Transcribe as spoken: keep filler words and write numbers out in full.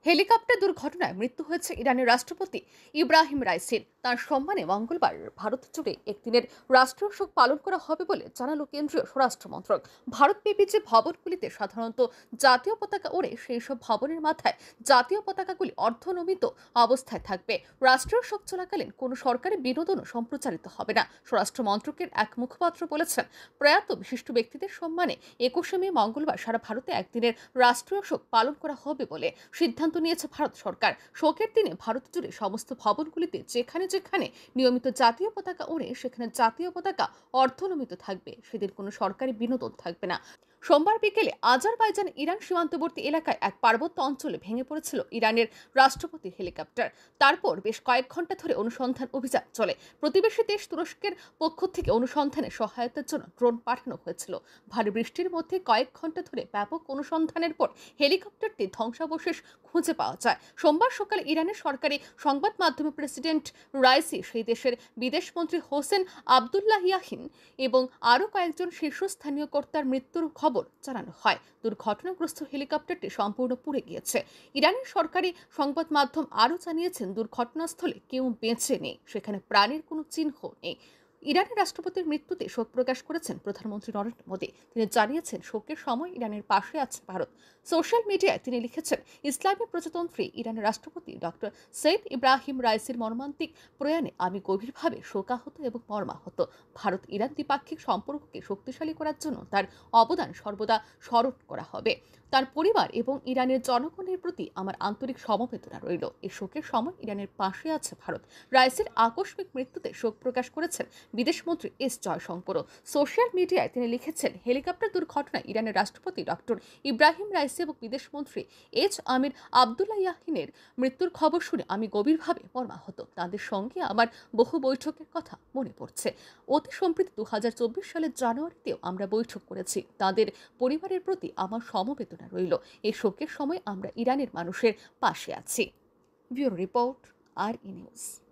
Helicopter দুর্ঘটনায় মৃত্যু হয়েছে ইরানের রাষ্ট্রপতি ইব্রাহিম রাইসির। তার সম্মানে মঙ্গলবার ভারত জুড়ে একদিনের রাষ্ট্রীয় শোক পালন করা হবে বলে জানালো কেন্দ্রীয় স্বরাষ্ট্র মন্ত্রক। ভারতব্যাপী যে ভবনগুলিতে সাধারণত জাতীয় পতাকা ওড়ে, সেই সব ভবনের মাথায় জাতীয় পতাকাগুলি অর্ধনমিত অবস্থায় থাকবে। রাষ্ট্রীয় শোক চলাকালীন কোনো সরকারি বিনোদনও সম্প্রচারিত হবে না। স্বরাষ্ট্র মন্ত্রকের এক মুখপাত্র বলেছেন, প্রয়াত বিশিষ্ট ব্যক্তিদের সম্মানে একুশে মে মঙ্গলবার সারা ভারতে একদিনের রাষ্ট্রীয় শোক পালন করা হবে বলে সিদ্ধান্ত নিয়েছে ভারত সরকার। শোকের দিনে ভারত জুড়ে সমস্ত ভবনগুলিতে যেখানে যেখানে নিয়মিত জাতীয় পতাকা ওড়ে, সেখানে জাতীয় পতাকা অর্ধনমিত থাকবে। সেদিন কোনো সরকারি বিনোদন থাকবে না। সোমবার বিকেলে আজারবাইজান ইরান সীমান্তবর্তী এলাকায় এক পার্বত্য অঞ্চলে ভেঙে পড়েছিল ইরানের রাষ্ট্রপতির হেলিকপ্টার। তারপর বেশ কয়েক ঘন্টা ধরে অনুসন্ধান অভিযান চলে। প্রতিবেশী দেশ তুরস্কের পক্ষ থেকে অনুসন্ধানে সহায়তার জন্য ড্রোন পাঠানো হয়েছিল। ভারী বৃষ্টির মধ্যে কয়েক ঘন্টা ধরে ব্যাপক অনুসন্ধানের পর হেলিকপ্টারটি ধ্বংসাবশেষ খুঁজে পাওয়া যায়। সোমবার সকালে ইরানের সরকারি সংবাদ মাধ্যমে প্রেসিডেন্ট রাইসি, সেই দেশের বিদেশমন্ত্রী হোসেন আবদুল্লাহিয়াহিন এবং আরও কয়েকজন শীর্ষস্থানীয় কর্তার মৃত্যুর খবর জানানো হয়। দুর্ঘটনাগ্রস্ত হেলিকপ্টারটি সম্পূর্ণ পুড়ে গিয়েছে। ইরানের সরকারি সংবাদ মাধ্যম আরও জানিয়েছেন, দুর্ঘটনাস্থলে কেউ বেঁচে নেই, সেখানে প্রাণের কোনো চিহ্ন নেই। ইরানের রাষ্ট্রপতির মৃত্যুতে শোক প্রকাশ করেছেন প্রধানমন্ত্রী নরেন্দ্র মোদী। তিনি জানিয়েছেন, শোকের সময় ইরানের পাশে আছে ভারত। সোশ্যাল মিডিয়ায় তিনি লিখেছেন, ইসলামী প্রজাতন্ত্রী ইরানের রাষ্ট্রপতি ডক্টর সৈয়দ ইব্রাহিম রাইসির মর্মান্তিক প্রয়াণে আমি গভীরভাবে শোকাহত এবং মর্মাহত। ভারত ইরান দ্বিপাক্ষিক সম্পর্ককে শক্তিশালী করার জন্য তার অবদান সর্বদা স্মরণ করা হবে। তার পরিবার এবং ইরানের জনগণের প্রতি আমার আন্তরিক সমবেদনা রইল। এই শোকের সময় ইরানের পাশে আছে ভারত। রাইসির আকস্মিক মৃত্যুতে শোক প্রকাশ করেছেন বিদেশমন্ত্রী এস জয়শঙ্করও। সোশ্যাল মিডিয়ায় তিনি লিখেছেন, হেলিকপ্টার দুর্ঘটনায় ইরানের রাষ্ট্রপতি ডক্টর ইব্রাহিম রাইসি এবং বিদেশমন্ত্রী এইচ আমির আবদুল্লাহিয়াহিনের মৃত্যুর খবর শুনে আমি গভীরভাবে মর্মাহত। তাদের সঙ্গে আমার বহু বৈঠকের কথা মনে পড়ছে। অতি সম্প্রতি দু হাজার চব্বিশ সালের জানুয়ারিতেও আমরা বৈঠক করেছি। তাদের পরিবারের প্রতি আমার সমবেদনা রইল। এই শোকের সময় আমরা ইরানের মানুষের পাশে আছি। ব্যুরো রিপোর্ট, আর ই নিউজ।